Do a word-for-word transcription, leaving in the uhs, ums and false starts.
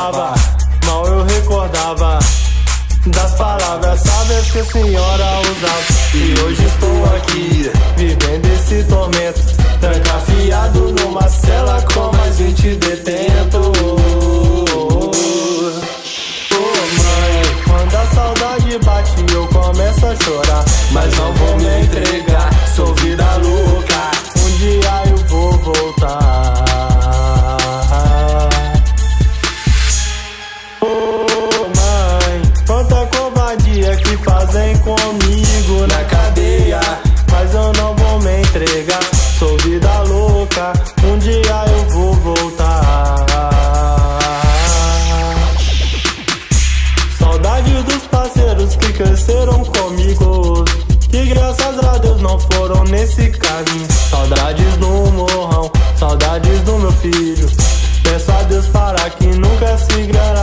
falava, mal eu recordava das palavras sábias que a senhora usava. E hoje estou aqui, vivendo esse tormento, trancafiado numa cela com mais vinte detentos. Oh mãe, quando a saudade bate eu começo a chorar, mas não vou me entregar, sou vida louca, um dia eu vou voltar. Que fazem comigo na cadeia, mas eu não vou me entregar, sou vida louca, um dia eu vou voltar. Saudade dos parceiros que cresceram comigo, que graças a Deus não foram nesse caminho. Saudades do morrão, saudades do meu filho, peço a Deus para que nunca se grave.